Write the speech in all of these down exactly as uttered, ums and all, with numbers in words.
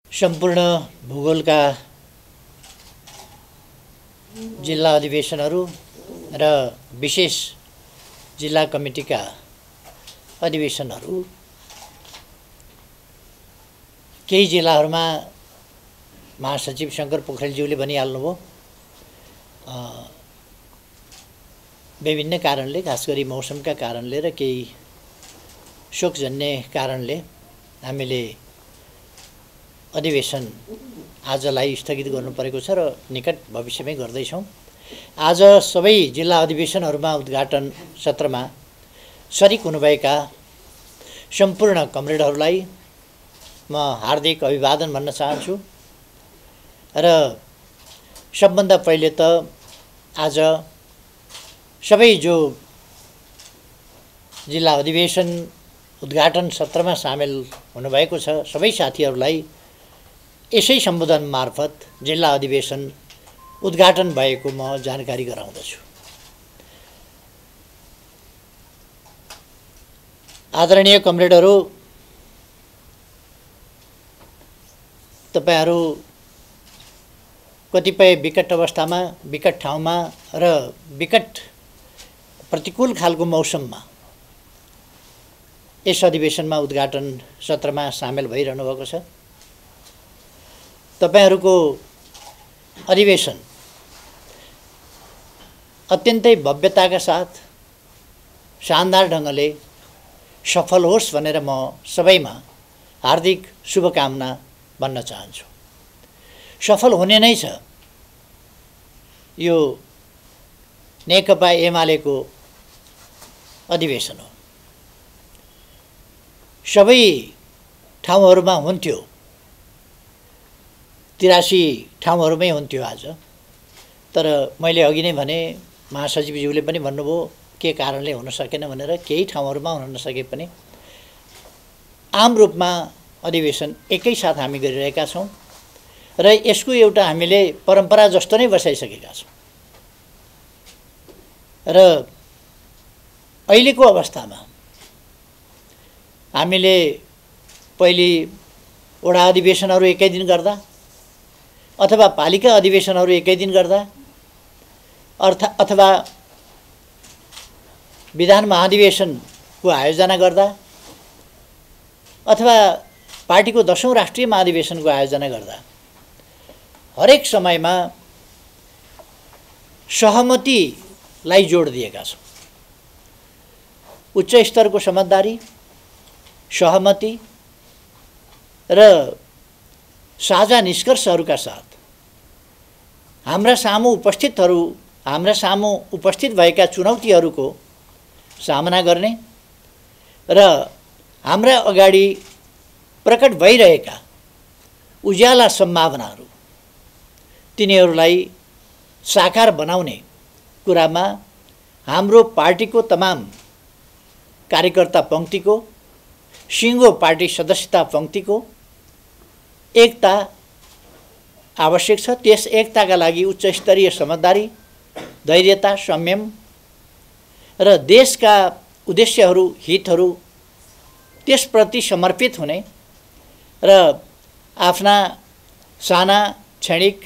सम्पूर्ण भूगोलका जिल्ला अधिवेशनहरू र विशेष जिल्ला कमिटीका अधिवेशनहरू केही जिल्लाहरूमा महासचिव शङ्कर पोखरेलज्यूले भनिहाल्नुभयो, विभिन्न कारणले, खास गरी मौसमका कारणले र केही शोकजन्य कारणले हामीले अधिवेशन आजलाई स्थगित गर्नु परेको छ र निकट भविष्यमै गर्दैछौँ। आज सबै जिल्ला अधिवेशनहरूमा उद्घाटन सत्रमा सरिक हुनुभएका सम्पूर्ण कमरेडहरूलाई म हार्दिक अभिवादन भन्न चाहन्छु र सबभन्दा पहिले त आज सबै जो जिल्ला अधिवेशन उद्घाटन सत्रमा सामेल हुनुभएको छ सबै साथीहरूलाई यसै सम्बोधन मार्फत जिल्ला अधिवेशन उद्घाटन भएको म जानकारी गराउँदछु। आदरणीय कमरेडहरू, तपाईहरू कतिपय विकट अवस्थामा, विकट ठाउँमा र विकट प्रतिकूल खालको मौसममा यस अधिवेशनमा उद्घाटन सत्रमा सामेल भइरहनु भएको छ। तपाईहरूको अधिवेशन अत्यन्तै भव्यताका साथ शानदार ढङ्गले सफल होस् भनेर म सबैमा हार्दिक शुभकामना भन्न चाहन्छु। सफल हुने नै छ। यो नेकपा एमालेको अधिवेशन हो। सबै ठाउँहरूमा हुन्थ्यो, तिरासी ठाउँहरूमै हुन्थ्यो आज, तर मैले अघि नै भने, महासचिवज्यूले पनि भन्नुभयो के कारणले हुन सकेन भनेर। केही ठाउँहरूमा हुन नसके पनि आम रूपमा अधिवेशन एकैसाथ हामी गरिरहेका छौँ र यसको एउटा हामीले परम्परा जस्तो नै बसाइसकेका छौँ र अहिलेको अवस्थामा हामीले पहिले वडा अधिवेशनहरू एकै दिन गर्दा अथवा पालिका अधिवेशनहरू एकै दिन गर्दा अर्थ अथवा विधान महाधिवेशनको आयोजना गर्दा अथवा पार्टीको दशौं राष्ट्रिय महाधिवेशनको आयोजना गर्दा हरेक समयमा सहमतिलाई जोड दिएका छौँ। उच्च स्तरको समझदारी, सहमति र साझा निष्कर्षहरूका साथ हाम्रा सामु उपस्थितहरू हाम्रा सामु उपस्थित भएका चुनौतीहरूको सामना गर्ने र हाम्रा अगाडि प्रकट भइरहेका उज्याला सम्भावनाहरू तिनीहरूलाई साकार बनाउने कुरामा हाम्रो पार्टीको तमाम कार्यकर्ता पङ्क्तिको, सिङ्गो पार्टी सदस्यता पङ्क्तिको एकता आवश्यक छ। त्यस एकताका लागि उच्च स्तरीय समझदारी, धैर्यता, संयम र देशका उद्देश्यहरू, हितहरू त्यसप्रति समर्पित हुने र आफ्ना साना क्षणिक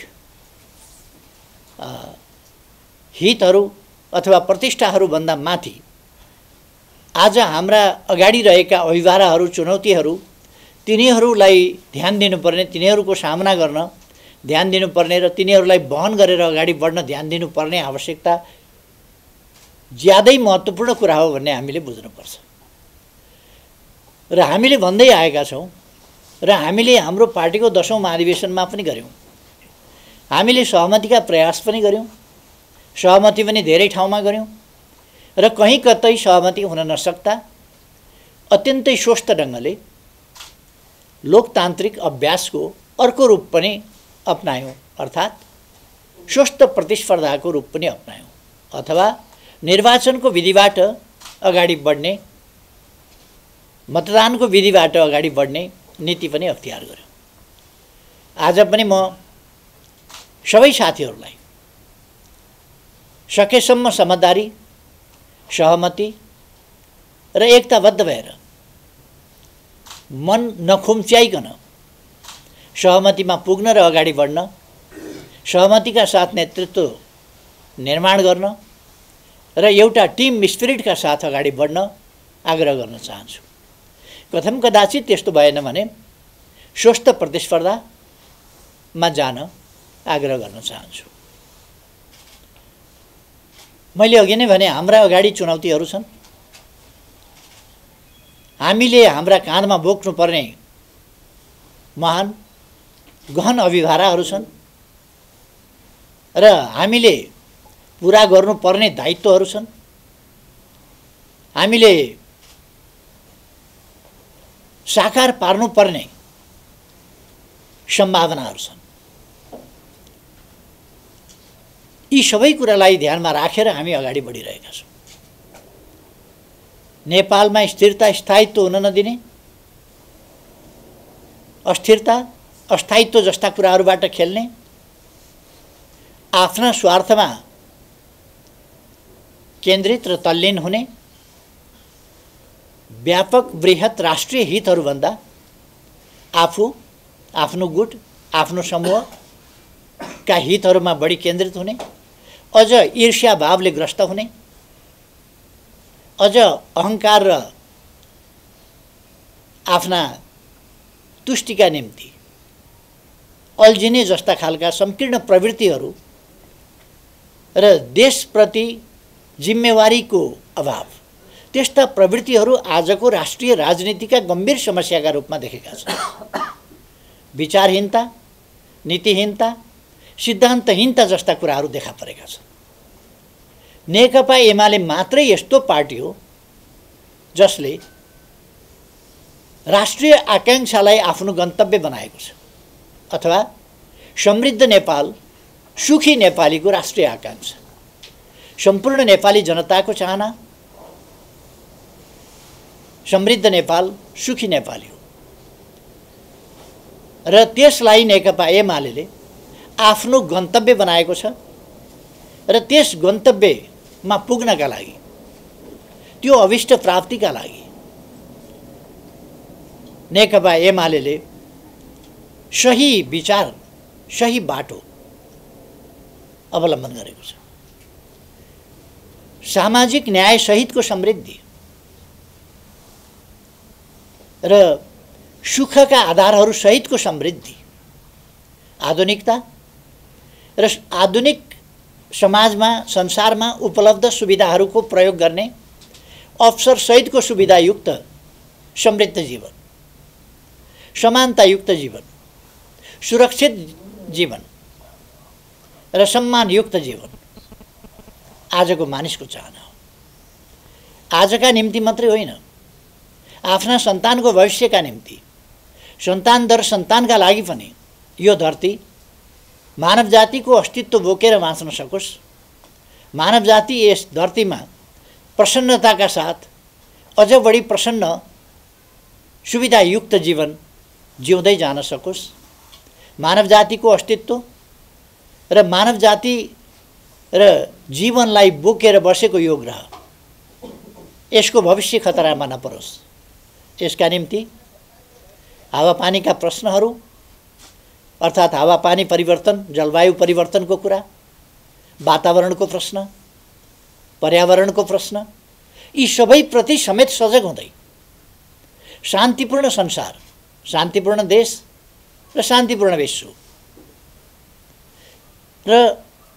हितहरू अथवा प्रतिष्ठाहरूभन्दा माथि आज हाम्रा अगाडि रहेका अभिभाराहरू, चुनौतीहरू, तिनीहरूलाई ध्यान दिनुपर्ने, तिनीहरूको सामना गर्न ध्यान दिनुपर्ने र तिनीहरूलाई वहन गरेर अगाडि बढ्न ध्यान दिनुपर्ने आवश्यकता ज्यादै महत्त्वपूर्ण कुरा हो भन्ने हामीले बुझ्नुपर्छ। र हामीले भन्दै आएका छौँ र हामीले हाम्रो पार्टीको दशौं महाधिवेशनमा पनि गऱ्यौँ। हामीले सहमतिका प्रयास पनि गऱ्यौँ, सहमति पनि धेरै ठाउँमा गऱ्यौँ र कहीँ कतै सहमति हुन नसक्दा अत्यन्तै स्वस्थ ढङ्गले लोकतान्त्रिक अभ्यासको अर्को रूप पनि अपनायौँ, अर्थात् स्वस्थ प्रतिस्पर्धाको रूप पनि अपनायौँ अथवा निर्वाचनको विधिबाट अगाडि बढ्ने, मतदानको विधिबाट अगाडि बढ्ने नीति पनि अख्तियार गर्यौँ। आज पनि म सबै साथीहरूलाई सकेसम्म समझदारी, सहमति र एकताबद्ध भएर मन नखुम्च्याइकन सहमतिमा पुग्न र अगाडि बढ्न, सहमतिका साथ नेतृत्व निर्माण गर्न र एउटा टिम स्पिरिटका साथ अगाडि बढ्न आग्रह गर्न चाहन्छु। कथम कदाचित त्यस्तो भएन भने स्वस्थ प्रतिस्पर्धामा जान आग्रह गर्न चाहन्छु। मैले अघि नै भने हाम्रा अगाडि चुनौतीहरू छन्। हामीले हाम्रा काँधमा बोक्नुपर्ने महान गहन अभिभाराहरू छन् र हामीले पुरा गर्नुपर्ने दायित्वहरू छन्। हामीले साकार पार्नुपर्ने सम्भावनाहरू छन्। यी सबै कुरालाई ध्यानमा राखेर हामी अगाडि बढिरहेका छौँ। नेपालमा स्थिरता स्थायित्व हुन नदिने, अस्थिरता अस्थायित्व जस्ता कुराहरूबाट खेल्ने, आफ्ना स्वार्थमा केन्द्रित र तल्लीन हुने, व्यापक बृहत राष्ट्रिय हितहरूभन्दा आफू, आफ्नो गुट, आफ्नो समूहका हितहरूमा बढी केन्द्रित हुने, अझ ईर्ष्या भावले ग्रस्त हुने, अझ अहङ्कार र आफ्ना तुष्टिका निम्ति अल्झिने जस्ता खालका संकीर्ण प्रवृत्तिहरू र देशप्रति जिम्मेवारीको अभाव, त्यस्ता प्रवृत्तिहरू आजको राष्ट्रिय राजनीतिका गम्भीर समस्याका रूपमा देखेका छन्। विचारहीनता, नीतिहीनता, सिद्धान्तहीनता जस्ता कुराहरू देखा परेका छन्। नेकपा एमाले मात्रै यस्तो पार्टी हो जसले राष्ट्रिय आकांक्षालाई आफ्नो गन्तव्य बनाएको छ, अथवा समृद्ध नेपाल, सुखी नेपालीको राष्ट्रिय आकांक्षा, सम्पूर्ण नेपाली जनताको चाहना समृद्ध नेपाल, सुखी नेपाली हो र त्यसलाई नेकपा एमाले आफ्नो गन्तव्य बनाएको छ र त्यस गन्तव्यमा पुग्नका लागि, त्यो अभिष्ट प्राप्तिका लागि नेकपा एमाले सही विचार, सही बाटो अवलम्बन गरेको छ। सामाजिक न्याय सहितको समृद्धि र सुखका आधारहरू सहितको समृद्धि, आधुनिकता र आधुनिक समाजमा, संसारमा उपलब्ध सुविधाहरूको प्रयोग गर्ने अवसर सहितको सुविधायुक्त समृद्ध जीवन, समानतायुक्त जीवन, सुरक्षित जीवन र सम्मानयुक्त जीवन आजको मानिसको चाहना हो। आजका निम्ति मात्रै होइन, आफ्ना सन्तानको भविष्यका निम्ति, सन्तान दर सन्तानका लागि पनि यो धरती मानव जातिको अस्तित्व बोकेर बाँच्न सकोस्, मानव जाति यस धरतीमा प्रसन्नताका साथ अझ बढी प्रसन्न सुविधायुक्त जीवन जिउँदै जान सकोस्, मानव जातिको अस्तित्व र मानव जाति र जीवनलाई बोकेर बसेको यो ग्रह, यसको भविष्य खतरामा नपरोस्, यसका निम्ति हावापानीका प्रश्नहरू, अर्थात् हावापानी परिवर्तन, जलवायु परिवर्तनको कुरा, वातावरणको प्रश्न, पर्यावरणको प्रश्न, यी सबैप्रति समेत सजग हुँदै शान्तिपूर्ण संसार, शान्तिपूर्ण देश र शान्तिपूर्ण विश्व र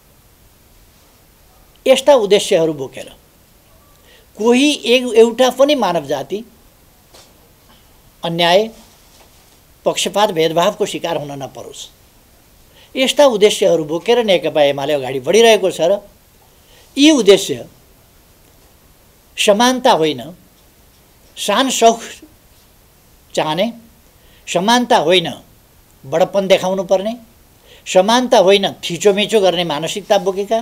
यस्ता उद्देश्यहरू बोकेर कोही एक एउटा पनि मानव जाति अन्याय, पक्षपात, भेदभावको शिकार हुन नपरोस्, यस्ता उद्देश्यहरू बोकेर नेकपा एमाले अगाडि बढिरहेको छ र यी उद्देश्य समानता होइन, शान शौख चाहने, समानता होइन बडपन देखाउनु पर्ने, समानता होइन थिचोमिचो गर्ने मानसिकता बोकेका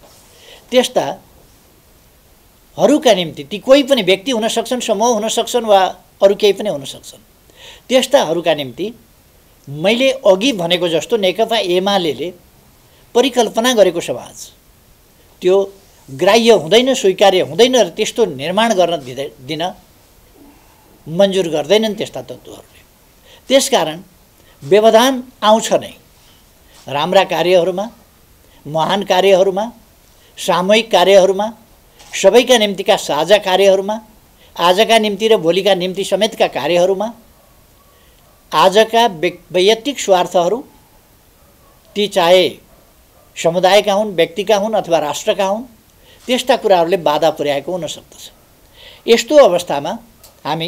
त्यस्ताहरूका निम्ति, ती कोही पनि व्यक्ति हुन सक्छन्, समूह हुन सक्छन् वा अरू केही पनि हुन सक्छन्, त्यस्ताहरूका निम्ति मैले अघि भनेको जस्तो नेकपा एमाले परिकल्पना गरेको समाज त्यो ग्राह्य हुँदैन, स्वीकार्य हुँदैन र त्यस्तो निर्माण गर्न दिन मन्जुर गर्दैनन् त्यस्ता तत्त्वहरूले। त्यसकारण व्यवधान आउँछ नै राम्रा कार्यहरूमा, महान कार्यहरूमा, सामूहिक कार्यहरूमा, सबैका निम्तिका साझा कार्यहरूमा, आजका निम्ति र भोलिका निम्ति समेतका कार्यहरूमा। आजका वैयक्तिक स्वार्थहरू ती चाहे समुदायका हुन्, व्यक्तिका हुन् अथवा राष्ट्रका हुन्, त्यस्ता कुराहरूले बाधा पुर्याएको हुन सक्दछ। यस्तो अवस्थामा हामी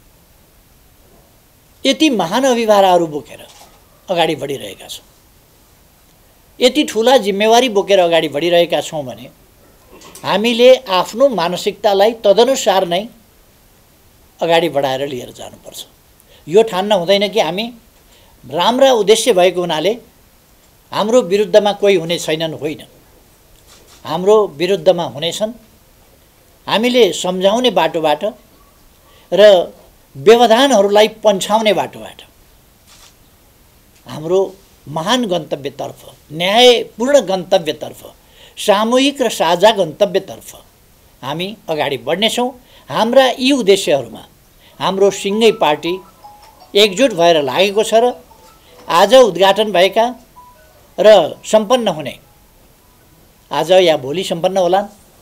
यति महान अभिभारहरू बोकेर अगाडि बढिरहेका छौँ, यति ठुला जिम्मेवारी बोकेर अगाडि बढिरहेका छौँ भने हामीले आफ्नो मानसिकतालाई तदनुसार नै अगाडि बढाएर लिएर जानुपर्छ। यो ठान्न हुँदैन कि हामी राम्रा उद्देश्य भएको हुनाले हाम्रो विरुद्धमा कोही हुने छैनन्, होइन। हाम्रो विरुद्धमा हुनेछन्। हामीले सम्झाउने बाटोबाट र व्यवधानहरूलाई पन्छाउने बाटोबाट हाम्रो महान गन्तव्यतर्फ, न्यायपूर्ण गन्तव्यतर्फ, सामूहिक र साझा गन्तव्यतर्फ हामी अगाडि बढ्नेछौँ। हाम्रा यी उद्देश्यहरूमा हाम्रो सिङ्गै पार्टी एकजुट भएर लागेको छ र आज उद्घाटन भएका र सम्पन्न हुने, आज या भोलि सम्पन्न होलान्,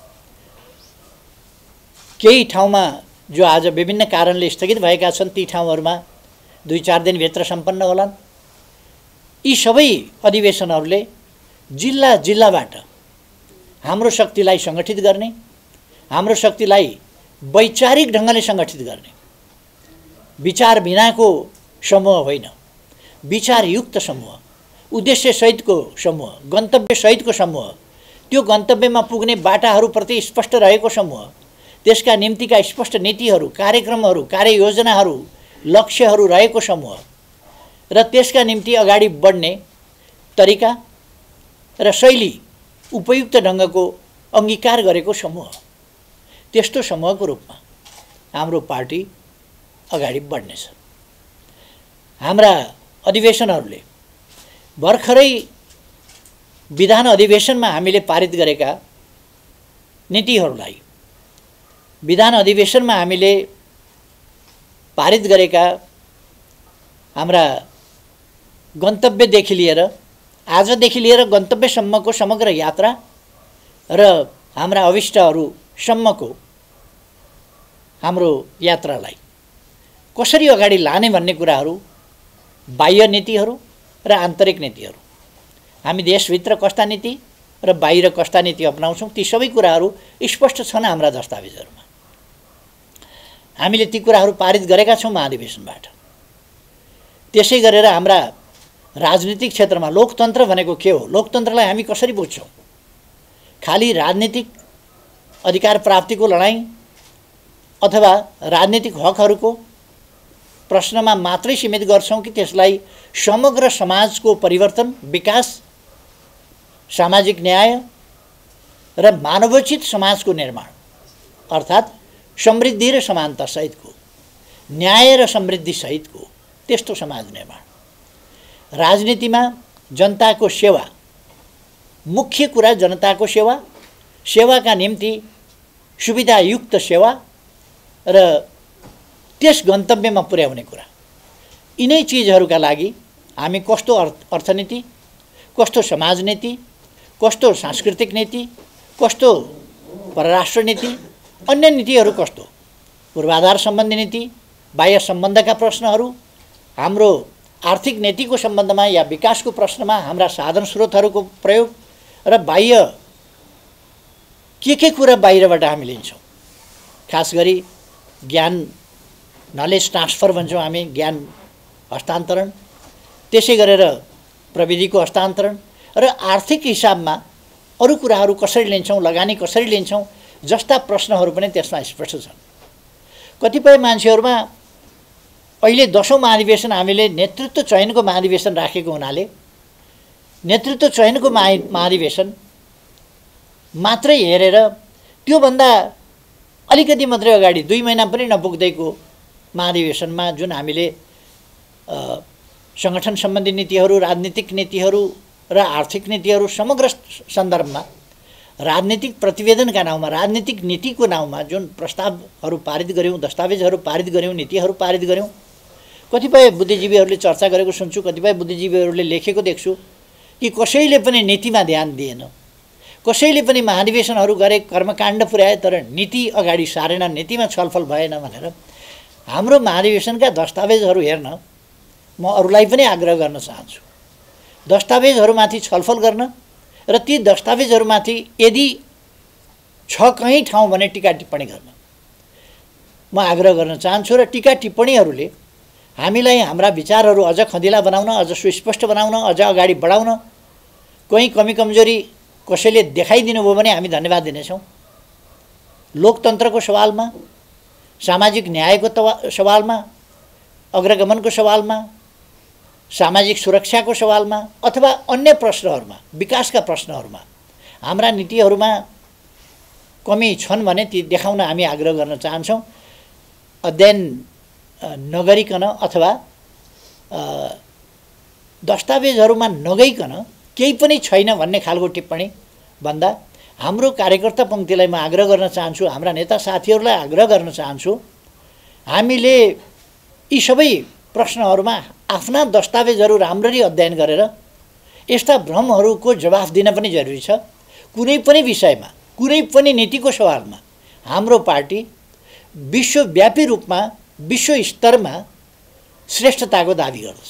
केही ठाउँमा जो आज विभिन्न कारणले स्थगित भएका छन् ती ठाउँहरूमा दुई चार दिनभित्र सम्पन्न होलान्। यी सबै अधिवेशनहरूले जिल्ला जिल्लाबाट हाम्रो शक्तिलाई सङ्गठित गर्ने, हाम्रो शक्तिलाई वैचारिक ढङ्गले सङ्गठित गर्ने, विचार बिनाको समूह होइन, विचारयुक्त समूह, उद्देश्यसहितको समूह, गन्तव्यसहितको समूह, त्यो गन्तव्यमा पुग्ने बाटाहरूप्रति स्पष्ट रहेको समूह, त्यसका निम्तिका स्पष्ट नीतिहरू, कार्यक्रमहरू, कार्ययोजनाहरू, लक्ष्यहरू रहेको समूह र त्यसका निम्ति अगाडि बढ्ने तरिका र शैली उपयुक्त ढङ्गको अङ्गीकार गरेको समूह, त्यस्तो समूहको रूपमा हाम्रो पार्टी अगाडि बढ्नेछ। हाम्रा अधिवेशनहरूले भर्खरै विधान अधिवेशनमा हामीले पारित गरेका नीतिहरूलाई, विधान अधिवेशनमा हामीले पारित गरेका हाम्रा गन्तव्यदेखि लिएर आजदेखि लिएर गन्तव्यसम्मको समग्र यात्रा र हाम्रा अभिष्टहरूसम्मको हाम्रो यात्रालाई कसरी अगाडि लाने भन्ने कुराहरू, बाह्य नीतिहरू र आन्तरिक नीतिहरू, हामी देशभित्र कस्ता नीति र बाहिर कस्ता नीति अपनाउँछौँ, ती सबै कुराहरू स्पष्ट छन् हाम्रा दस्तावेजहरूमा। हामीले ती कुराहरू पारित गरेका छौँ महाधिवेशनबाट। त्यसै गरेर हाम्रा राजनीतिक क्षेत्रमा लोकतन्त्र भनेको के हो, लोकतन्त्रलाई हामी कसरी बुझ्छौँ? खाली राजनीतिक अधिकार प्राप्तिको लडाइँ अथवा राजनीतिक हकहरूको प्रश्नमा मात्रै सीमित गर्छौँ कि त्यसलाई समग्र समाजको परिवर्तन, विकास, सामाजिक न्याय र मानवोचित समाजको निर्माण अर्थात् समृद्धि र समानता सहितको, न्याय र समृद्धि सहितको त्यस्तो समाज निर्माण। राजनीतिमा जनताको सेवा, मुख्य कुरा जनताको सेवा, सेवाका निम्ति सुविधायुक्त सेवा र त्यस गन्तव्यमा पुर्याउने कुरा, यिनै चिजहरूका लागि हामी कस्तो अर्थनीति, कस्तो समाज नीति, कस्तो सांस्कृतिक नीति, कस्तो परराष्ट्र नीति, अन्य नीतिहरू कस्तो, पूर्वाधार सम्बन्धी नीति, बाह्य सम्बन्धका प्रश्नहरू, हाम्रो आर्थिक नीतिको सम्बन्धमा या विकासको प्रश्नमा हाम्रा साधन स्रोतहरूको प्रयोग र बाह्य के के कुरा बाहिरबाट हामी लिन्छौँ, खास गरी ज्ञान, नलेज ट्रान्सफर भन्छौँ हामी, ज्ञान हस्तान्तरण, त्यसै गरेर प्रविधिको हस्तान्तरण र आर्थिक हिसाबमा अरू कुराहरू कसरी लिन्छौँ, लगानी कसरी लिन्छौँ जस्ता प्रश्नहरू पनि त्यसमा स्पष्ट छन्। कतिपय मान्छेहरूमा अहिले दशौं महाधिवेशन हामीले नेतृत्व चयनको महाधिवेशन राखेको हुनाले नेतृत्व चयनको महाधिवेशन मात्रै हेरेर त्योभन्दा अलिकति मात्रै अगाडि दुई महिना पनि नपुग्दैको महाधिवेशनमा जुन हामीले सङ्गठन सम्बन्धी नीतिहरू, राजनीतिक नीतिहरू र आर्थिक नीतिहरू समग्र सन्दर्भमा राजनीतिक प्रतिवेदनका नाउँमा, राजनीतिक नीतिको नाउँमा जुन प्रस्तावहरू पारित गऱ्यौँ, दस्तावेजहरू पारित गऱ्यौँ, नीतिहरू पारित गऱ्यौँ, कतिपय बुद्धिजीवीहरूले चर्चा गरेको सुन्छु, कतिपय बुद्धिजीवीहरूले लेखेको देख्छु कि कसैले पनि नीतिमा ध्यान दिएन, कसैले पनि महाधिवेशनहरू गरे, कर्मकाण्ड पुर्याए, तर नीति अगाडि सारेन, नीतिमा छलफल भएन भनेर। हाम्रो महाधिवेशनका दस्तावेजहरू हेर्न म अरूलाई पनि आग्रह गर्न चाहन्छु, दस्तावेजहरूमाथि छलफल गर्न र ती दस्तावेजहरूमाथि यदि छ कहीँ ठाउँ भने टीका टिप्पणी गर्न म आग्रह गर्न चाहन्छु। र टीका टिप्पणीहरूले हामीलाई हाम्रा विचारहरू अझ खँदिला बनाउन, अझ सुस्पष्ट बनाउन, अझ अगाडि बढाउन, कहीँ कमी कमजोरी कसैले देखाइदिनु भयो भने हामी धन्यवाद दिनेछौँ। लोकतन्त्रको सवालमा, सामाजिक न्यायको तवा सवालमा, अग्रगमनको सवालमा, सामाजिक सुरक्षाको सवालमा अथवा अन्य प्रश्नहरूमा, विकासका प्रश्नहरूमा हाम्रा नीतिहरूमा कमी छन् भने ती देखाउन हामी आग्रह गर्न चाहन्छौँ। अध्ययन नगरिकन अथवा दस्तावेजहरूमा नगइकन केही पनि छैन भन्ने खालको टिप्पणी भन्दा हाम्रो कार्यकर्ता पङ्क्तिलाई म आग्रह गर्न चाहन्छु, हाम्रा नेता साथीहरूलाई आग्रह गर्न चाहन्छु, हामीले यी सबै प्रश्नहरूमा आफ्ना दस्तावेजहरू राम्ररी अध्ययन गरेर यस्ता भ्रमहरूको जवाफ दिन पनि जरुरी छ। कुनै पनि विषयमा, कुनै पनि नीतिको सवालमा हाम्रो पार्टी विश्वव्यापी रूपमा, विश्व स्तरमा श्रेष्ठताको दाबी गर्दछ।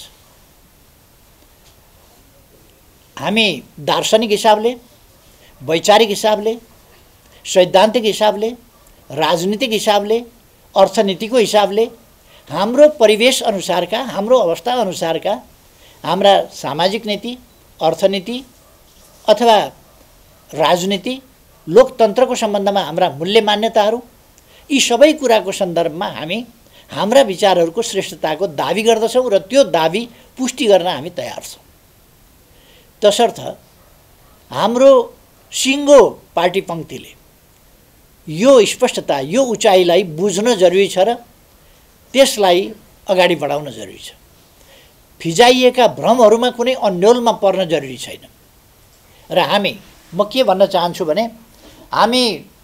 हामी दार्शनिक हिसाबले, वैचारिक हिसाबले, सैद्धान्तिक हिसाबले, राजनीतिक हिसाबले, अर्थनीतिको हिसाबले हाम्रो परिवेश अनुसारका, हाम्रो अवस्था अनुसारका हाम्रा सामाजिक नीति, अर्थनीति अथवा राजनीति, लोकतन्त्रको सम्बन्धमा हाम्रा मूल्य मान्यताहरू, यी सबै कुराको सन्दर्भमा हामी हाम्रा विचारहरूको श्रेष्ठताको दाबी गर्दछौँ र त्यो दाबी पुष्टि गर्न हामी तयार छौँ। तसर्थ हाम्रो सिङ्गो पार्टी पङ्क्तिले यो स्पष्टता, यो उचाइलाई बुझ्न जरुरी छ र त्यसलाई अगाडि बढाउन जरुरी छ। फिजाइएका भ्रमहरूमा कुनै अन्योलमा पर्न जरुरी छैन। र हामी, म के भन्न चाहन्छु भने, हामी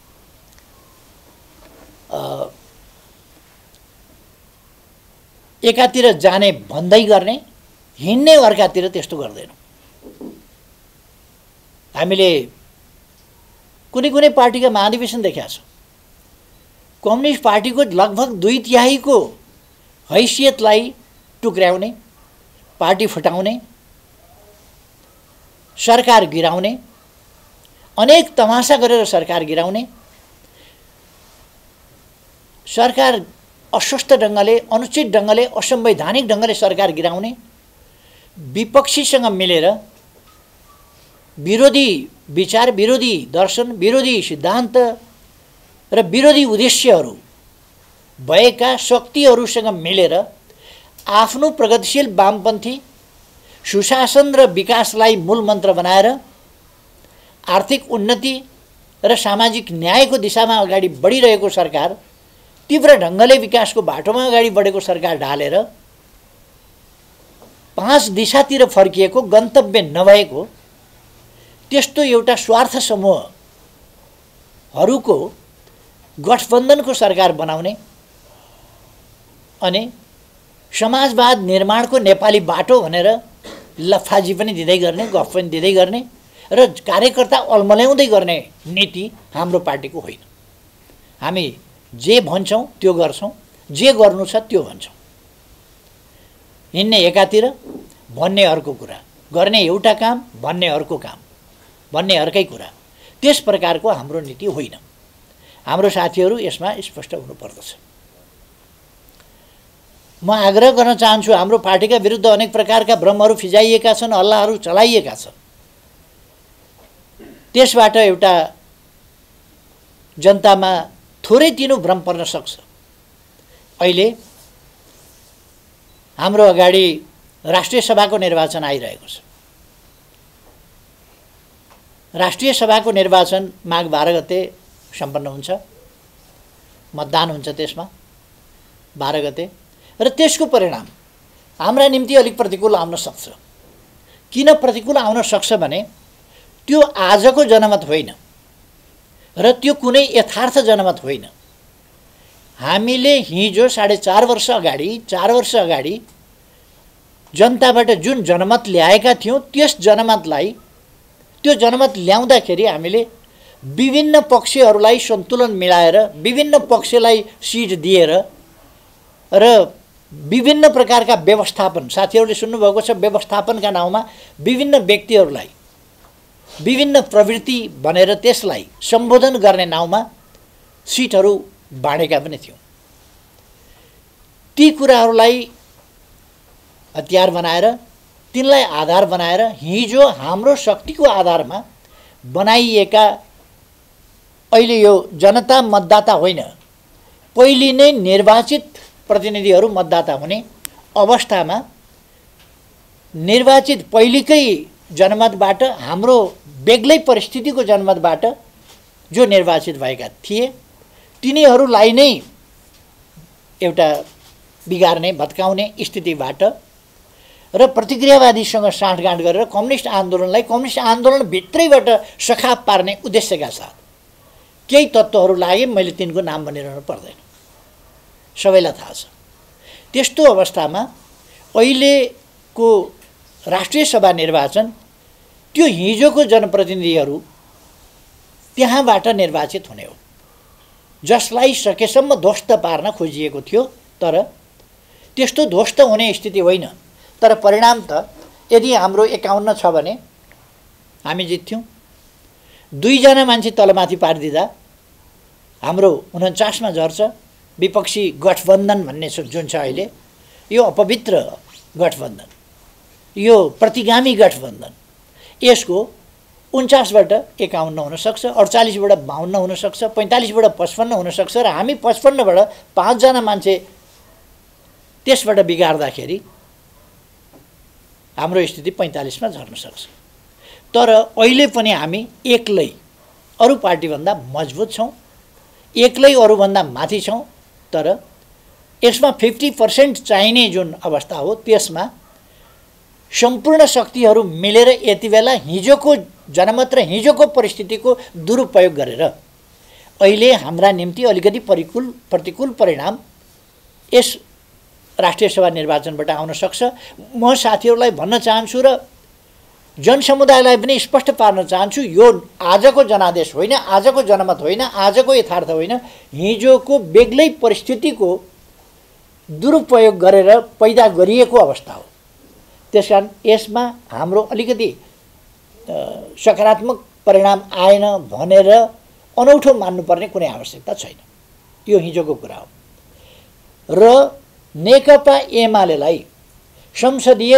एकातिर जाने भन्दै गर्ने, हिँड्ने अर्कातिर त्यस्तो गर्दैनौँ। हामीले कुनै कुनै पार्टीका महाधिवेशन देखेका छौँ, कम्युनिस्ट पार्टीको लगभग दुई तिहाईको हैसियतलाई टुक्र्याउने, पार्टी फुटाउने, सरकार गिराउने, अनेक तमासा गरेर सरकार गिराउने, सरकार अस्वस्थ ढङ्गले, अनुचित ढङ्गले, असंवैधानिक ढङ्गले सरकार गिराउने, विपक्षीसँग मिलेर विरोधी विचार, विरोधी दर्शन, विरोधी सिद्धान्त र विरोधी उद्देश्यहरू भएका शक्तिहरूसँग मिलेर आफ्नो प्रगतिशील वामपन्थी सुशासन र विकासलाई मूल मन्त्र बनाएर आर्थिक उन्नति र सामाजिक न्यायको दिशामा अगाडि बढिरहेको सरकार, तीव्र ढङ्गले विकासको बाटोमा अगाडि बढेको सरकार ढालेर पाँच दिशातिर फर्किएको, गन्तव्य नभएको त्यस्तो एउटा स्वार्थ समूहहरूको गठबन्धनको सरकार बनाउने अनि समाजवाद निर्माणको नेपाली बाटो भनेर लफाजी पनि दिँदै गर्ने, गफ पनि दिँदै गर्ने र कार्यकर्ता अल्मल्याउँदै गर्ने नीति हाम्रो पार्टीको होइन। हामी जे भन्छौँ त्यो गर्छौँ, जे गर्नु छ त्यो भन्छौँ। हिँड्ने एकातिर, भन्ने अर्को कुरा, गर्ने एउटा काम, भन्ने अर्को काम, भन्ने अर्कै कुरा, त्यस प्रकारको हाम्रो नीति होइन। हाम्रो साथीहरू यसमा स्पष्ट हुनुपर्दछ। म आग्रह गर्न चाहन्छु, हाम्रो पार्टीका विरुद्ध अनेक प्रकारका भ्रमहरू फिजाइएका छन्, हल्लाहरू चलाइएका छन्। त्यसबाट एउटा जनतामा थोरै तिनो भ्रम पर्न सक्छ। अहिले हाम्रो अगाडि राष्ट्रिय सभाको निर्वाचन आइरहेको छ। राष्ट्रिय सभाको निर्वाचन माघ बाह्र गते सम्पन्न हुन्छ, मतदान हुन्छ त्यसमा बाह्र गते, र त्यसको परिणाम हाम्रा निम्ति अलिक प्रतिकूल आउन सक्छ। किन प्रतिकूल आउन सक्छ भने त्यो आजको जनमत होइन र त्यो कुनै यथार्थ जनमत होइन। हामीले हिजो साढे चार वर्ष अगाडि चार वर्ष अगाडि जनताबाट जुन जनमत ल्याएका थियौँ त्यस जनमतलाई त्यो जनमत ल्याउँदाखेरि हामीले विभिन्न पक्षहरूलाई सन्तुलन मिलाएर विभिन्न पक्षलाई सिट दिएर र विभिन्न प्रकारका व्यवस्थापन साथीहरूले सुन्नुभएको छ व्यवस्थापनका नाउँमा विभिन्न व्यक्तिहरूलाई विभिन्न प्रवृत्ति भनेर त्यसलाई सम्बोधन गर्ने नाउँमा सिटहरू बाँडेका पनि थियौँ। ती कुराहरूलाई हतियार बनाएर तिनलाई आधार बनाएर हिजो हाम्रो शक्तिको आधारमा बनाइएका अहिले यो जनता मतदाता होइन पहिले नै निर्वाचित प्रतिनिधिहरू मतदाता हुने अवस्थामा निर्वाचित पहिलेकै जनमतबाट हाम्रो बेग्लै परिस्थितिको जनमतबाट जो निर्वाचित भएका थिए तिनीहरूलाई नै एउटा बिगार्ने भत्काउने स्थितिबाट र प्रतिक्रियावादीसँग साँठगाँठ गरेर कम्युनिस्ट आन्दोलनलाई कम्युनिस्ट आन्दोलनभित्रैबाट सखाप पार्ने उद्देश्यका साथ केही तत्त्वहरू लागे। मैले तिनको नाम भनिरहनु पर्दैन, सबैलाई थाहा छ। त्यस्तो अवस्थामा अहिलेको राष्ट्रिय सभा निर्वाचन त्यो हिजोको जनप्रतिनिधिहरू त्यहाँबाट निर्वाचित हुने हो जसलाई सकेसम्म ध्वस्त पार्न खोजिएको थियो। तर त्यस्तो ध्वस्त हुने स्थिति होइन। तर परिणाम त यदि हाम्रो एकाउन्न छ भने हामी जित्थ्यौँ। दुईजना मान्छे तलमाथि पारिदिँदा हाम्रो उन्चासमा झर्छ। विपक्षी गठबन्धन भन्ने जुन छ अहिले यो अपवित्र गठबन्धन, यो प्रतिगामी गठबन्धन, यसको उन्चासबाट एकाउन्न हुनसक्छ, अडचालिसबाट बाहन्न हुनसक्छ, पैँतालिसबाट पचपन्न हुनसक्छ र हामी पचपन्नबाट पाँचजना मान्छे त्यसबाट बिगार्दाखेरि हाम्रो स्थिति पैँतालिसमा झर्न सक्छ। तर अहिले पनि हामी एक्लै अरू पार्टीभन्दा मजबुत छौँ, एक्लै अरूभन्दा माथि छौँ। तर यसमा फिफ्टी पर्सेन्ट चाहिने जुन अवस्था हो त्यसमा सम्पूर्ण शक्तिहरू मिलेर यति बेला हिजोको जनमत र हिजोको परिस्थितिको दुरुपयोग गरेर अहिले हाम्रा निम्ति अलिकति परिकुल प्रतिकूल परिणाम यस राष्ट्रिय सभा निर्वाचनबाट आउन सक्छ। म साथीहरूलाई भन्न चाहन्छु र जनसमुदायलाई पनि स्पष्ट पार्न चाहन्छु, यो आजको जनादेश होइन, आजको जनमत होइन, आजको यथार्थ होइन, हिजोको बेग्लै परिस्थितिको दुरुपयोग गरेर पैदा गरिएको अवस्था हो। त्यसकारण यसमा हाम्रो अलिकति सकारात्मक परिणाम आएन भनेर अनौठो मान्नुपर्ने कुनै आवश्यकता छैन। यो हिजोको कुरा हो। र नेकपा एमालेलाई संसदीय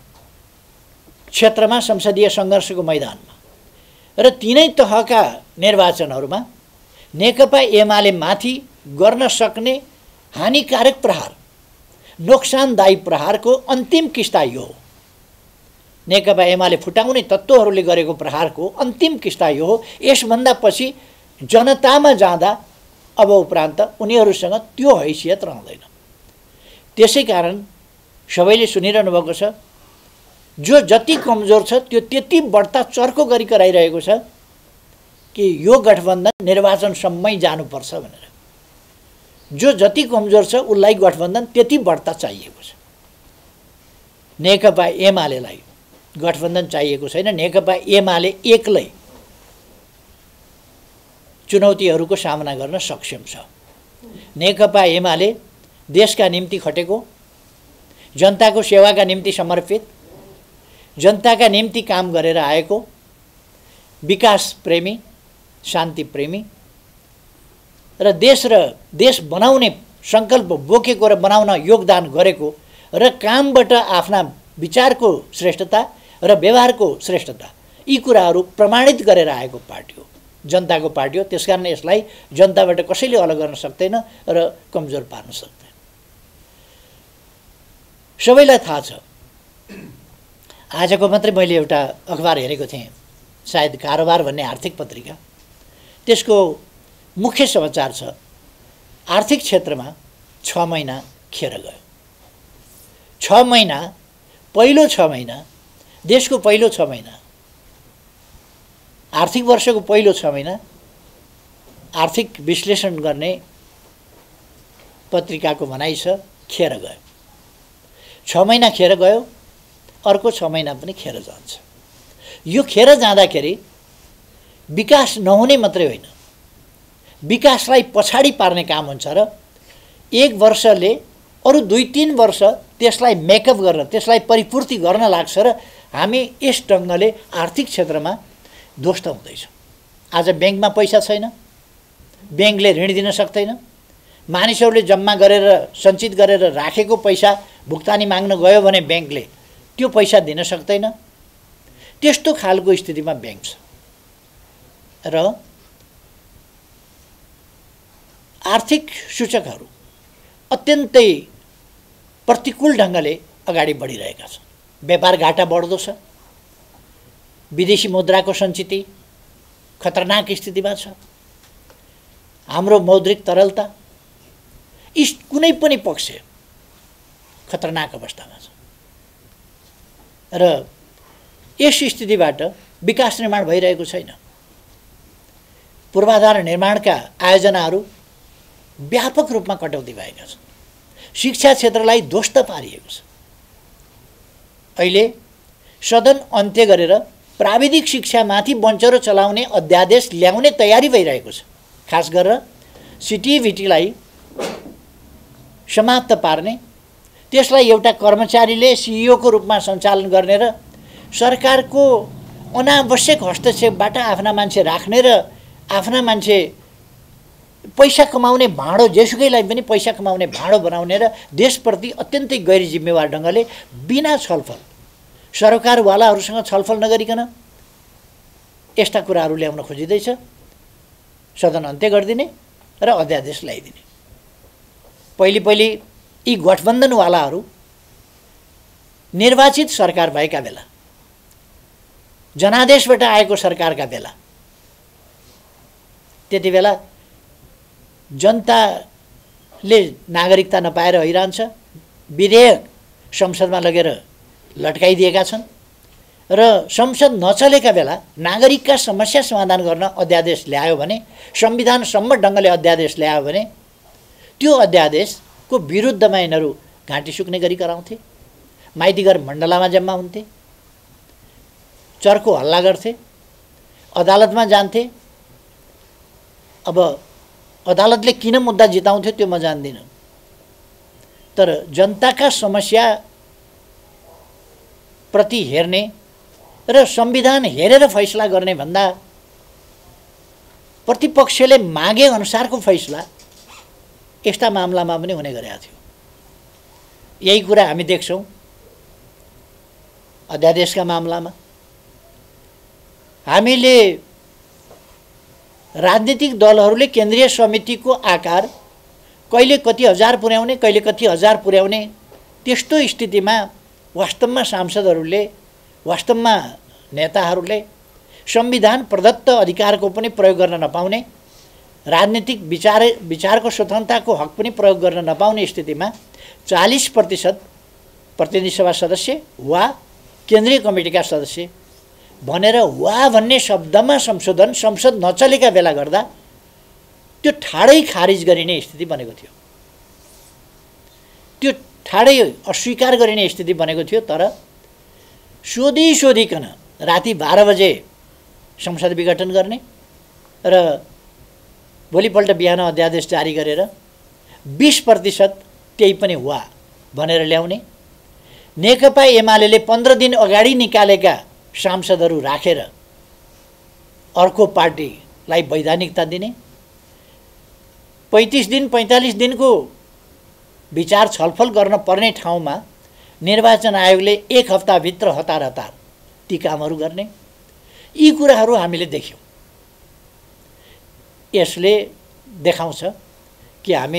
क्षेत्रमा संसदीय सङ्घर्षको मैदानमा र तिनै तहका निर्वाचनहरूमा नेकपा एमाले माथि गर्न सक्ने हानिकारक प्रहार, नोक्सानदायी प्रहारको अन्तिम किस्ता यो हो। नेकपा एमाले फुटाउने तत्त्वहरूले गरेको प्रहारको अन्तिम किस्ता यो हो। यसभन्दा पछि जनतामा जाँदा अब उपरान्त उनीहरूसँग त्यो हैसियत रहँदैन। त्यसै कारण सबैले सुनिरहनु भएको छ, जो जति कमजोर छ त्यो त्यति बढ्ता चर्को गरी कराइरहेको छ कि यो गठबन्धन निर्वाचनसम्मै जानुपर्छ भनेर। जो जति कमजोर छ उसलाई गठबन्धन त्यति बढ्ता चाहिएको छ। नेकपा एमालेलाई गठबन्धन चाहिएको छैन। नेकपा एमाले एक्लै चुनौतीहरूको सामना गर्न सक्षम छ। नेकपा एमाले देशका निम्ति खटेको, जनताको सेवाका निम्ति समर्पित, जनताका निम्ति काम गरेर आएको, विकास प्रेमी, शान्ति प्रेमी र देश र देश बनाउने सङ्कल्प बोकेको र बनाउन योगदान गरेको र कामबाट आफ्ना विचारको श्रेष्ठता र व्यवहारको श्रेष्ठता यी कुराहरू प्रमाणित गरेर आएको पार्टी हो, जनताको पार्टी हो। त्यसकारण यसलाई जनताबाट कसैले अलग गर्न सक्दैन र कमजोर पार्न सक्दैन। सबैलाई थाहा छ, आजको मात्रै मैले एउटा अखबार हेरेको थिएँ, सायद कारोबार भन्ने आर्थिक पत्रिका, त्यसको मुख्य समाचार छ आर्थिक क्षेत्रमा छ महिना खेर गयो। छ महिना पहिलो छ महिना देशको पहिलो छ महिना आर्थिक वर्षको पहिलो छ महिना आर्थिक विश्लेषण गर्ने पत्रिकाको भनाइ छ खेर गयो। छ महिना खेर गयो, अर्को छ महिना पनि खेर जान्छ। यो खेर जाँदाखेरि विकास नहुने मात्रै होइन, विकासलाई पछाडि पार्ने काम हुन्छ र एक वर्षले अरू दुई तीन वर्ष त्यसलाई मेकअप गर्न, त्यसलाई परिपूर्ति गर्न लाग्छ र हामी यस ढङ्गले आर्थिक क्षेत्रमा ध्वस्त हुँदैछौँ। आज ब्याङ्कमा पैसा छैन, ब्याङ्कले ऋण दिन सक्दैन, मानिसहरूले जम्मा गरेर सञ्चित गरेर राखेको पैसा भुक्तानी माग्न गयो भने ब्याङ्कले त्यो पैसा दिन सक्दैन। त्यस्तो खालको स्थितिमा ब्याङ्क छ र आर्थिक सूचकहरू अत्यन्तै प्रतिकूल ढङ्गले अगाडि बढिरहेका छन्। व्यापार घाटा बढ्दो छ, विदेशी मुद्राको सञ्चिति खतरनाक स्थितिमा छ, हाम्रो मौद्रिक तरलता यस कुनै पनि पक्ष खतरनाक अवस्थामा छ र यस स्थितिबाट विकास निर्माण भइरहेको छैन। पूर्वाधार निर्माणका आयोजनाहरू व्यापक रूपमा कटौती भएका छन्। शिक्षा क्षेत्रलाई ध्वस्त पारिएको छ। अहिले सदन अन्त्य गरेर प्राविधिक शिक्षामाथि बन्चरो चलाउने अध्यादेश ल्याउने तयारी भइरहेको छ। खास गरेर सिटिभिटीलाई समाप्त पार्ने, त्यसलाई एउटा कर्मचारीले सिइओको रूपमा सञ्चालन गर्ने र सरकारको अनावश्यक हस्तक्षेपबाट आफ्ना मान्छे राख्ने र आफ्ना मान्छे पैसा कमाउने भाँडो, जेसुकैलाई पनि पैसा कमाउने भाँडो बनाउने र देशप्रति अत्यन्तै गैर जिम्मेवार ढङ्गले बिना छलफल, सरकारवालाहरूसँग छलफल नगरिकन यस्ता कुराहरू ल्याउन खोजिँदैछ। सदन अन्त्य गरिदिने र अध्यादेश ल्याइदिने। पहिले पहिले यी गठबन्धनवालाहरू निर्वाचित सरकार भएका बेला, जनादेशबाट आएको सरकारका बेला, त्यति बेला जनताले नागरिकता नपाएर हैरान्छ, विधेयक संसदमा लगेर लट्काइदिएका छन् र संसद नचलेका बेला नागरिकका समस्या समाधान गर्न अध्यादेश ल्यायो भने, संविधानसम्म ढङ्गले अध्यादेश ल्यायो भने त्यो अध्यादेशको विरुद्धमा यिनीहरू घाँटी सुक्ने गरी कराउँथे, माइतीघर मण्डलामा जम्मा हुन्थे, चर्को हल्ला गर्थे, अदालतमा जान्थे। अब अदालतले किन मुद्दा जिताउँथ्यो त्यो म जान्दिनँ, तर जनताका समस्या प्रति हेर्ने र संविधान हेरेर फैसला गर्ने भन्दा प्रतिपक्षले मागे अनुसारको फैसला यस्ता मामलामा पनि हुने गरेको थियो। यही कुरा हामी देख्छौँ अध्यादेशका मामलामा। हामीले राजनीतिक दलहरूले केन्द्रीय समितिको आकार कहिले कति हजार पुर्याउने, कहिले कति हजार पुर्याउने, त्यस्तो स्थितिमा वास्तवमा सांसदहरूले, वास्तवमा नेताहरूले संविधान प्रदत्त अधिकारको पनि प्रयोग गर्न नपाउने, राजनीतिक विचार विचारको स्वतन्त्रताको हक पनि प्रयोग गर्न नपाउने स्थितिमा चालीस प्रतिशत प्रतिनिधि सभा सदस्य वा केन्द्रीय कमिटीका सदस्य भनेर वा भन्ने शब्दमा संशोधन संसद नचलेका बेला गर्दा त्यो ठाडै खारिज गरिने स्थिति बनेको थियो, त्यो ठाडै अस्वीकार गरिने स्थिति बनेको थियो। तर सोधी सोधिकन राति बाह्र बजे संसद विघटन गर्ने र भोलिपल्ट बिहान अध्यादेश जारी गरेर बीस प्रतिशत त्यही पनि वा भनेर ल्याउने, नेकपा एमाले पन्ध्र दिन अगाडि निकालेका सांसदहरू राखेर अर्को पार्टीलाई वैधानिकता दिने, पैँतिस दिन पैँतालिस दिनको विचार छलफल गर्न पर्ने ठाउँमा निर्वाचन आयोगले एक हप्ताभित्र हतार हतार ती कामहरू गर्ने, यी कुराहरू हामीले देख्यौँ। यसले देखाउँछ कि हामी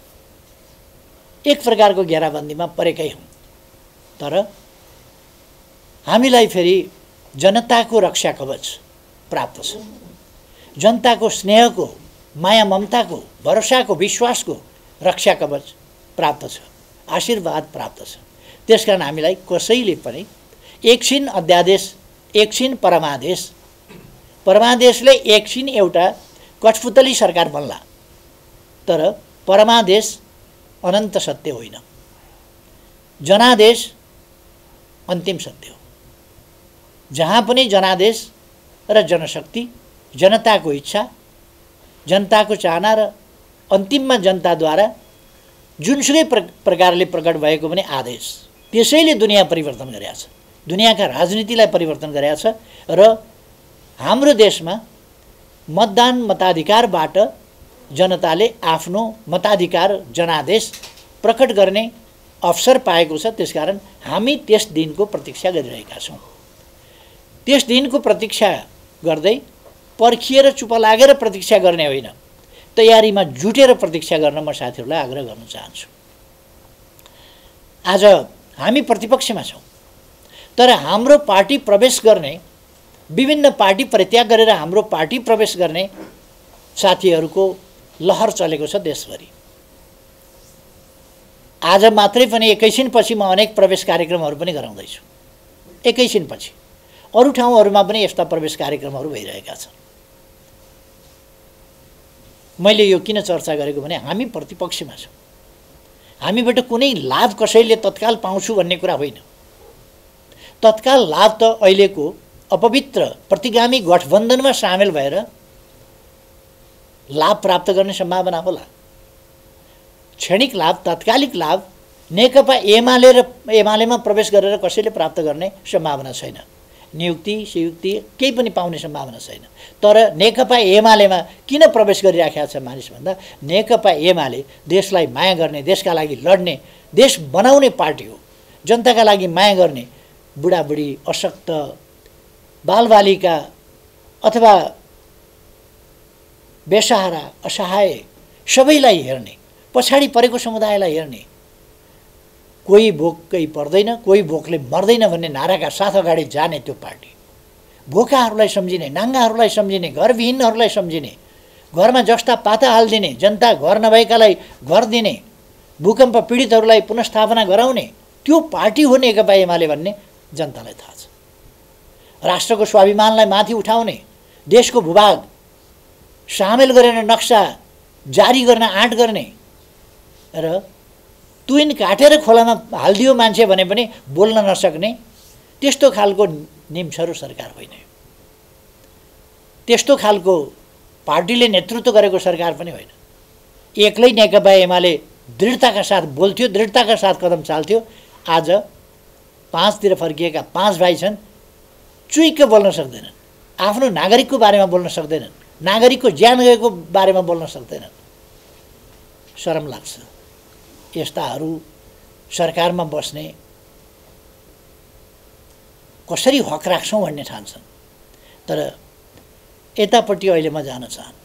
एक प्रकारको घेराबन्दीमा परेकै हौँ, तर हामीलाई फेरि जनताको रक्षा कवच प्राप्त छ, जनताको स्नेहको, माया ममताको, भरोसाको, विश्वासको रक्षा कवच प्राप्त छ, आशीर्वाद प्राप्त छ। त्यसकारण हामीलाई कसैले पनि एकछिन अध्यादेश, एकछिन परमादेश, परमादेशले एकछिन एउटा कठपुतली सरकार बन्ला, तर परमादेश अनन्त सत्य होइन। जनादेश अन्तिम सत्य हो। जहाँ पनि जनादेश र जनशक्ति, जनताको इच्छा, जनताको चाहना र अन्तिममा जनताद्वारा जुनसुकै प्र प्रकारले प्रकट भएको पनि आदेश, त्यसैले दुनियाँ परिवर्तन गरेको छ, दुनियाँका राजनीतिलाई परिवर्तन गरेको छ। र हाम्रो देशमा मतदान मताधिकारबाट जनताले आफ्नो मताधिकार जनादेश प्रकट गर्ने अवसर पाएको छ। त्यसकारण हामी त्यस दिनको प्रतीक्षा गरिरहेका छौँ। त्यस दिनको प्रतीक्षा गर्दै पर्खिएर चुप लागेर प्रतीक्षा गर्ने होइन, तयारीमा जुटेर प्रतीक्षा गर्न म साथीहरूलाई आग्रह गर्न चाहन्छु। आज हामी प्रतिपक्षमा छौँ, तर हाम्रो पार्टी प्रवेश गर्ने, विभिन्न पार्टी परित्याग गरेर हाम्रो पार्टी प्रवेश गर्ने साथीहरूको लहर चलेको छ देशभरि। आज मात्रै पनि एकैछिनपछि म अनेक प्रवेश कार्यक्रमहरू पनि गराउँदैछु। एकैछिनपछि अरू ठाउँहरूमा पनि यस्ता प्रवेश कार्यक्रमहरू भइरहेका छन्। मैले यो किन चर्चा गरेको भने हामी प्रतिपक्षमा छौँ। हामीबाट कुनै लाभ कसैले तत्काल पाउँछु भन्ने कुरा होइन। तत्काल लाभ त अहिलेको अपवित्र प्रतिगामी गठबन्धनमा सामेल भएर लाभ प्राप्त गर्ने सम्भावना होला। क्षणिक लाभ, तात्कालिक लाभ नेकपा एमाले र एमालेमा प्रवेश गरेर कसैले प्राप्त गर्ने सम्भावना छैन। नियुक्ति सियुक्ति केही पनि पाउने सम्भावना छैन। तर नेकपा एमालेमा किन प्रवेश गरिराखेका छ मानिस भन्दा, नेकपा एमाले देशलाई माया गर्ने, देशका लागि लड्ने, देश बनाउने पार्टी हो। जनताका लागि माया गर्ने, बुढाबुढी, अशक्त, बालबालिका अथवा बेसहारा, असहाय सबैलाई हेर्ने, पछाडि परेको समुदायलाई हेर्ने, कोही भोकै पर्दैन, कोही भोकले मर्दैन भन्ने नाराका साथ अगाडि जाने त्यो पार्टी। भोकाहरूलाई सम्झिने, नाङ्गाहरूलाई सम्झिने, घरविहीनहरूलाई सम्झिने, घरमा जस्ता पाता हालिदिने, जनता घर नभएकालाई घर दिने, भूकम्प पीडितहरूलाई पुनर्स्थापना गराउने त्यो पार्टी हो नेकपा एमाले भन्ने जनतालाई थाहा छ। राष्ट्रको स्वाभिमानलाई माथि उठाउने, देशको भूभाग सामेल गरेर नक्सा जारी गर्न आँट गर्ने र तुइन काटेर खोलामा हालिदियो मान्छे भने पनि बोल्न नसक्ने त्यस्तो खालको निम्छरो सरकार होइन। त्यस्तो खालको पार्टीले नेतृत्व गरेको सरकार पनि होइन। एक्लै नेकपा एमाले दृढताका साथ बोल्थ्यो, दृढताका साथ कदम चाल्थ्यो। आज पाँचतिर फर्किएका पाँच भाइ छन्, चुइक्क बोल्न सक्दैनन्, आफ्नो नागरिकको बारेमा बोल्न सक्दैनन्, नागरिकको ज्यान गएको बारेमा बोल्न सक्दैनन्। शरम लाग्छ यस्ताहरू सरकारमा बस्ने, कसरी हक राख्छौँ भन्ने ठान्छन्। तर यतापट्टि अहिले म जान चाहन्न।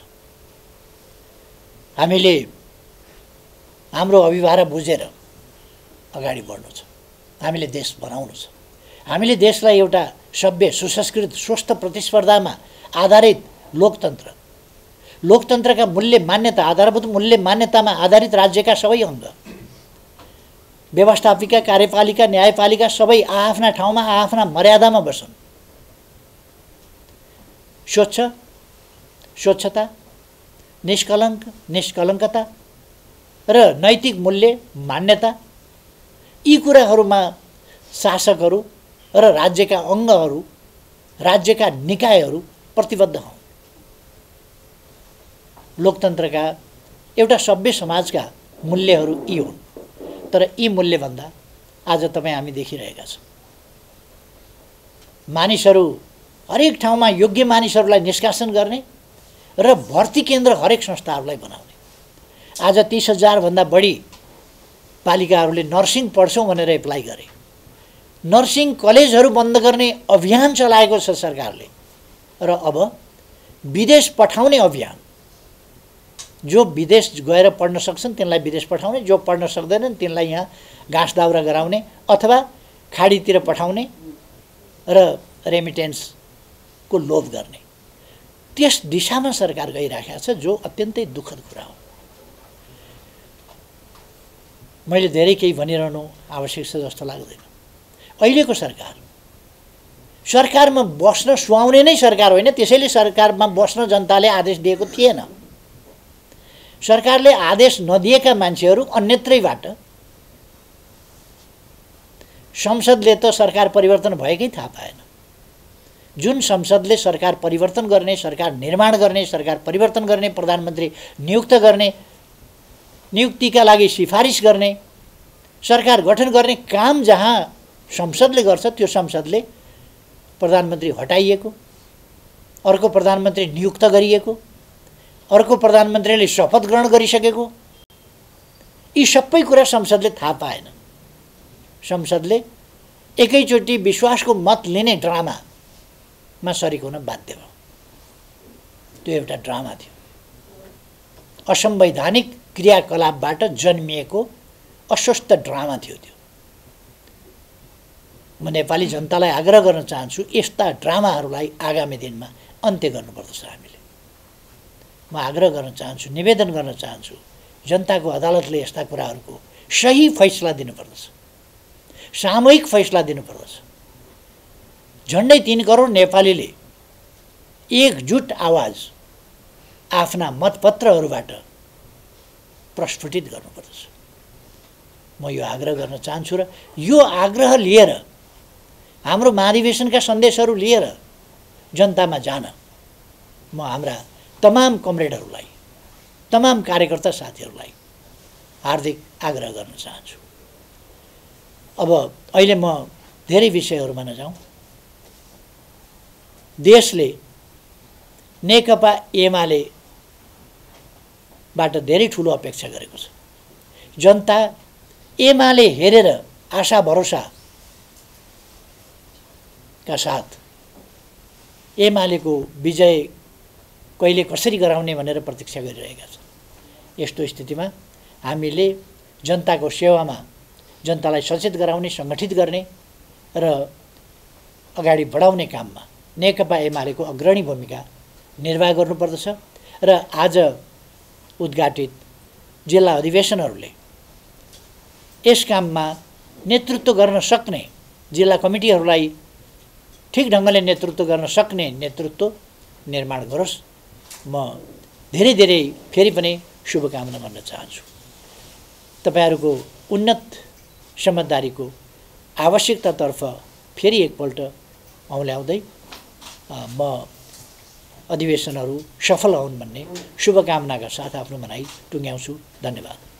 हामीले हाम्रो अभिभारा बुझेर अगाडि बढ्नु छ। हामीले देश बनाउनु छ। हामीले देशलाई एउटा सभ्य, सुसंस्कृत, स्वस्थ प्रतिस्पर्धामा आधारित लोकतन्त्र, लोकतन्त्रका मूल्य मान्यता, आधारभूत मूल्य मान्यतामा आधारित राज्यका सबै अङ्ग, व्यवस्थापिका, कार्यपालिका, न्यायपालिका सबै आआफ्ना ठाउँमा आआफ्ना मर्यादामा बस्छन्। स्वच्छ, स्वच्छता, निष्कलङ्क, निष्कलङ्कता र नैतिक मूल्य मान्यता, यी कुराहरूमा शासकहरू र राज्यका अङ्गहरू, राज्यका निकायहरू प्रतिबद्ध हौँ। लोकतन्त्रका एउटा सभ्य समाजका मूल्यहरू यी हुन्। तर यी मूल्यभन्दा आज तपाईँ हामी देखिरहेका छौँ, मानिसहरू हरेक ठाउँमा योग्य मानिसहरूलाई निष्कासन गर्ने र भर्ती केन्द्र हरेक संस्थाहरूलाई बनाउने। आज तीस हजारभन्दा बढी बालिकाहरूले नर्सिङ पढ्छौँ भनेर एप्लाई गरे। नर्सिङ कलेजहरू बन्द गर्ने अभियान चलाएको छ सरकारले। र अब विदेश पठाउने अभियान, जो विदेश गएर पढ्न सक्छन् तिनलाई विदेश पठाउने, जो पढ्न सक्दैनन् तिनलाई यहाँ घाँस दाउरा गराउने अथवा खाडीतिर पठाउने र रेमिटेन्सको लोभ गर्ने, त्यस दिशामा सरकार गइराखेको छ, जो अत्यन्तै दुःखद कुरा हो। मैले धेरै केही भनिरहनु आवश्यक छ जस्तो लाग्दैन। अहिलेको सरकार सरकारमा बस्न सुहाउने नै सरकार होइन, त्यसैले सरकारमा बस्न जनताले आदेश दिएको थिएन। सरकारले आदेश नदिएका मान्छेहरू अन्यत्रैबाट संसदले त सरकार परिवर्तन भएकै थाहा पाएन। जुन संसदले सरकार परिवर्तन गर्ने, सरकार निर्माण गर्ने, सरकार परिवर्तन गर्ने, प्रधानमन्त्री नियुक्त गर्ने, नियुक्तिका लागि सिफारिस गर्ने, सरकार गठन गर्ने काम जहाँ संसदले गर्छ त्यो संसदले प्रधानमन्त्री हटाइएको, अर्को प्रधानमन्त्री नियुक्त गरिएको, अर्को प्रधानमन्त्रीले शपथ ग्रहण गरिसकेको, यी सबै कुरा संसदले थाहा पाएन। संसदले एकैचोटि विश्वासको मत लिने ड्रामामा सरिक हुन बाध्य भयो। त्यो एउटा ड्रामा थियो, असंवैधानिक क्रियाकलापबाट जन्मिएको अस्वस्थ ड्रामा थियो त्यो। म नेपाली जनतालाई आग्रह गर्न चाहन्छु, यस्ता ड्रामाहरूलाई आगामी दिनमा अन्त्य गर्नुपर्दछ। हामीले म आग्रह गर्न चाहन्छु, निवेदन गर्न चाहन्छु, जनताको अदालतले यस्ता कुराहरूको सही फैसला दिनुपर्दछ, सामूहिक फैसला दिनुपर्दछ। झन्डै तीन करोड नेपालीले एकजुट आवाज आफ्ना मतपत्रहरूबाट प्रस्फुटित गर्नुपर्दछ। म यो आग्रह गर्न चाहन्छु र यो आग्रह लिएर हाम्रो महाधिवेशनका सन्देशहरू लिएर जनतामा जान म हाम्रा तमाम कमरेडहरूलाई, तमाम कार्यकर्ता साथीहरूलाई हार्दिक आग्रह गर्न चाहन्छु। अब अहिले म धेरै विषयहरूमा नजाउँ। देशले नेकपा एमालेबाट धेरै ठुलो अपेक्षा गरेको छ। जनता एमाले हेरेर आशा भरोसाका साथ एमालेको विजय कहिले कसरी गराउने भनेर प्रतीक्षा गरिरहेका छन्। यस्तो स्थितिमा हामीले जनताको सेवामा जनतालाई सचेत गराउने, सङ्गठित गर्ने र अगाडि बढाउने काममा नेकपा एमालेको अग्रणी भूमिका निर्वाह गर्नुपर्दछ। र आज उद्घाटित जिल्ला अधिवेशनहरूले यस काममा नेतृत्व गर्न सक्ने, जिल्ला कमिटीहरूलाई ठिक ढङ्गले नेतृत्व गर्न सक्ने नेतृत्व निर्माण गरोस्। म धेरै धेरै फेरि पनि शुभकामना गर्न चाहन्छु। तपाईँहरूको उन्नत समझदारीको आवश्यकतातर्फ फेरि एकपल्ट औँल्याउँदै म अधिवेशनहरू सफल हुन् भन्ने शुभकामनाका साथ आफ्नो भनाइ टुङ्ग्याउँछु। धन्यवाद।